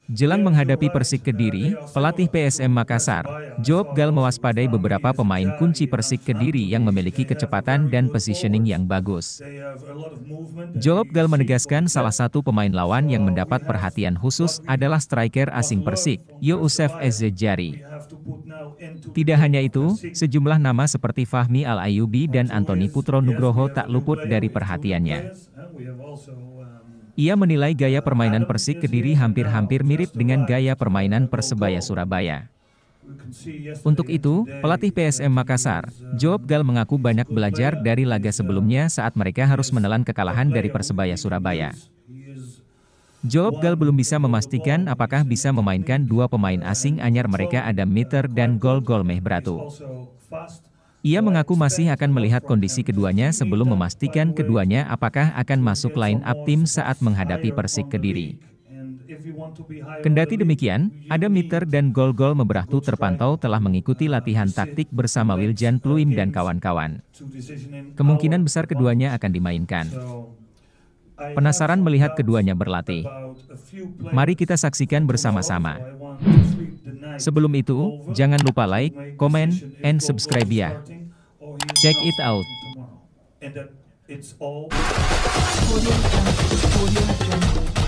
Jelang menghadapi Persik Kediri, pelatih PSM Makassar, Joop Gal mewaspadai beberapa pemain kunci Persik Kediri yang memiliki kecepatan dan positioning yang bagus. Joop Gal menegaskan salah satu pemain lawan yang mendapat perhatian khusus adalah striker asing Persik, Youssef Ezzedjari. Tidak hanya itu, sejumlah nama seperti Fahmi Al-Ayyubi dan Anthony Putro Nugroho tak luput dari perhatiannya. Ia menilai gaya permainan Persik Kediri hampir-hampir mirip dengan gaya permainan Persebaya Surabaya. Untuk itu, pelatih PSM Makassar, Joop Gal mengaku banyak belajar dari laga sebelumnya saat mereka harus menelan kekalahan dari Persebaya Surabaya. Joop Gal belum bisa memastikan apakah bisa memainkan dua pemain asing anyar mereka Adam Mitter dan Gol Mehbratu. Ia mengaku masih akan melihat kondisi keduanya sebelum memastikan keduanya apakah akan masuk line up tim saat menghadapi Persik Kediri. Kendati demikian, Adam Mitter dan Gol Mehbratu terpantau telah mengikuti latihan taktik bersama Wiljan Pluim dan kawan-kawan. Kemungkinan besar keduanya akan dimainkan. Penasaran melihat keduanya berlatih? Mari kita saksikan bersama-sama. Sebelum itu, jangan lupa like, comment, and subscribe ya. Check it out.